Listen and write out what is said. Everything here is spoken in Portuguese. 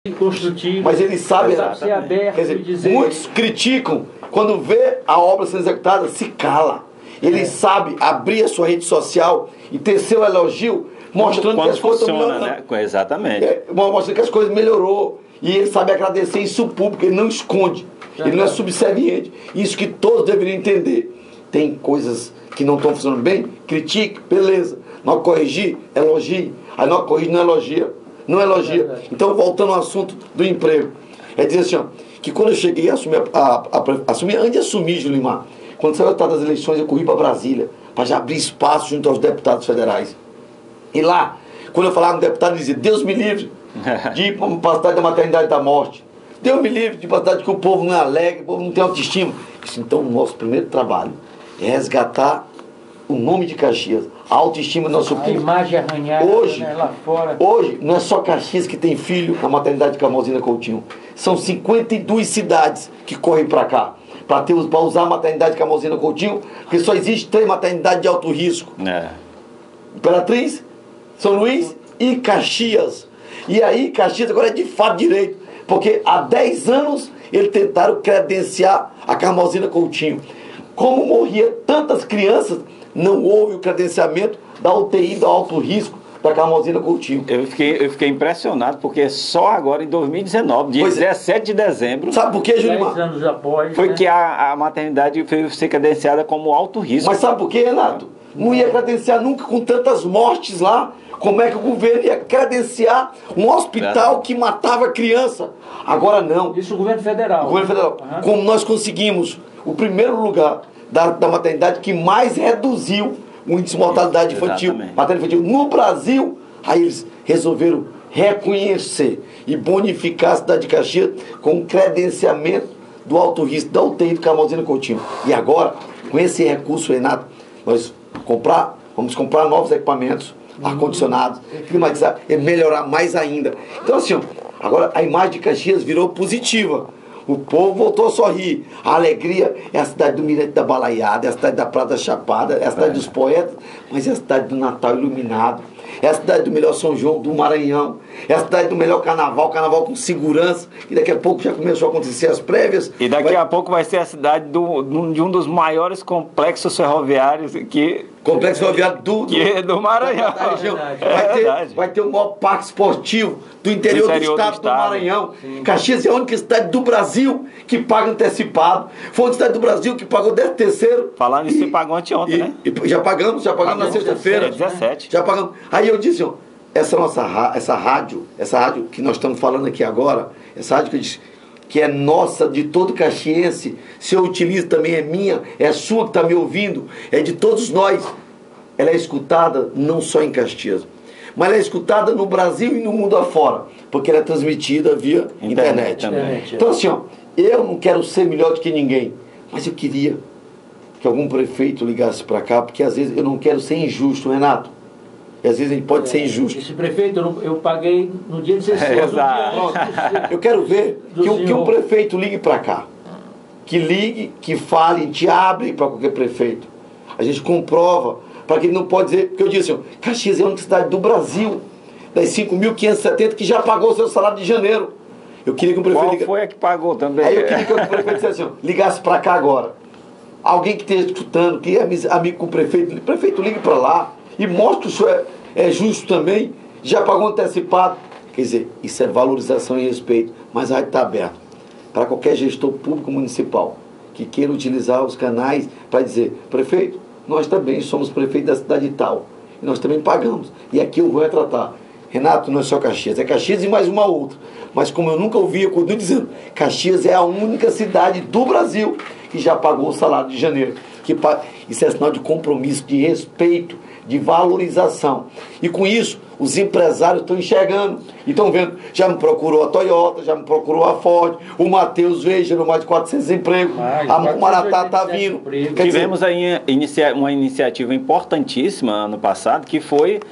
construtivo, mas ele sabe ser aberto, quer dizer, dizer... muitos criticam quando vê a obra sendo executada, se cala. Ele sabe abrir a sua rede social e ter seu elogio, mostrando quando que as coisas estão melhorando. Né? Exatamente. Mostrando que as coisas melhorou. E ele sabe agradecer isso público, ele não esconde, ele não é subserviente. Isso que todos deveriam entender. Tem coisas que não estão funcionando bem, critique, beleza. Não corrigir, elogie. Aí não corrige, não elogia. Não elogia. Então, voltando ao assunto do emprego, é dizer assim, ó, que quando eu cheguei a assumir, antes de assumir, Julimar, quando saiu o resultado das eleições, eu corri para Brasília, para já abrir espaço junto aos deputados federais. E lá, quando eu falava com o deputado, ele dizia, Deus me livre de ir para a cidade da maternidade da morte. Deus me livre de ir para a cidade que o povo não é alegre, o povo não tem autoestima. Então, o nosso primeiro trabalho é resgatar o nome de Caxias, a autoestima do nosso povo. A imagem arranhada, hoje, né, lá fora. Hoje, não é só Caxias que tem filho na maternidade de Camozinha Coutinho. São 52 cidades que correm para cá, para usar a maternidade de Camozinha Coutinho, porque só existe 3 maternidades de alto risco. Imperatriz, São Luís e Caxias. E aí, Caxias agora é de fato direito, porque há 10 anos eles tentaram credenciar a Carmozina Coutinho. Como morria tantas crianças, não houve o credenciamento da UTI do alto risco da Carmozina Coutinho. Eu fiquei impressionado, porque só agora em 2019, dia 17 de dezembro... Sabe por quê, Julimar? 10 anos após, foi, né? que a maternidade foi ser credenciada como alto risco. Mas sabe por quê, Renato? Não ia credenciar nunca com tantas mortes lá. Como é que o governo ia credenciar um hospital que matava criança? Agora não. Isso o governo federal. O governo federal. Uhum. Como nós conseguimos o primeiro lugar da maternidade que mais reduziu o índice de mortalidade infantil, maternidade infantil no Brasil, aí eles resolveram reconhecer e bonificar a cidade de Caxias com o credenciamento do alto risco da UTI do Carmozina Coutinho. E agora, com esse recurso, Renato, nós vamos comprar novos equipamentos, ar-condicionados, climatizar e melhorar mais ainda. Então assim, ó, agora a imagem de Caxias virou positiva. O povo voltou a sorrir. A alegria é a cidade do Mirante da Balaiada, é a cidade da Prata Chapada, é a cidade dos poetas, mas é a cidade do Natal iluminado, é a cidade do melhor São João do Maranhão, é a cidade do melhor carnaval com segurança, e daqui a pouco já começou a acontecer as prévias. E daqui a pouco vai ser a cidade de um dos maiores complexos ferroviários Complexo ferroviário do Maranhão. Vai ter o maior parque esportivo do interior do estado do Maranhão. Sim. Caxias é a única cidade do Brasil que paga antecipado. Foi a cidade do Brasil que pagou 13º. Falando nisso, você pagou anteontem, né? Já pagamos na sexta-feira. 17. Já pagamos. Aí eu disse, ó, essa rádio que nós estamos falando aqui agora, essa rádio que eu disse, que é nossa, de todo caxiense, se eu utilizo também é minha, é sua que está me ouvindo, é de todos nós. Ela é escutada não só em Caxias, mas ela é escutada no Brasil e no mundo afora, porque ela é transmitida via internet. Então assim, ó, eu não quero ser melhor do que ninguém, mas eu queria que algum prefeito ligasse para cá, porque às vezes eu não quero ser injusto, Renato. E às vezes a gente pode ser injusto. Esse prefeito eu paguei no dia de sessão. Eu quero ver que um prefeito ligue para cá. Que ligue, que fale, te abre para qualquer prefeito. A gente comprova, para que ele não pode dizer, porque eu disse assim, Caxias é a única cidade do Brasil, das 5.570 que já pagou o seu salário de janeiro. Eu queria que o prefeito... Qual foi a que pagou também? Aí eu queria que o prefeito dissesse assim, ligasse para cá agora. Alguém que esteja escutando, que é amigo com o prefeito ligue para lá. E mostra que o senhor é justo também, já pagou antecipado. Quer dizer, isso é valorização e respeito, mas a rádio está aberta para qualquer gestor público municipal que queira utilizar os canais para dizer, prefeito, nós também somos prefeito da cidade tal, e nós também pagamos, e aqui eu vou retratar. Renato, não é só Caxias, é Caxias e mais uma outra. Mas como eu nunca ouvi, eu continuo dizendo, Caxias é a única cidade do Brasil que já pagou o salário de janeiro. Isso é sinal de compromisso, de respeito, de valorização. E com isso, os empresários estão enxergando e estão vendo. Já me procurou a Toyota, já me procurou a Ford, o Matheus veio, gerou mais de 400 empregos, a Maratá está vindo. Tivemos aí uma iniciativa importantíssima ano passado, que foi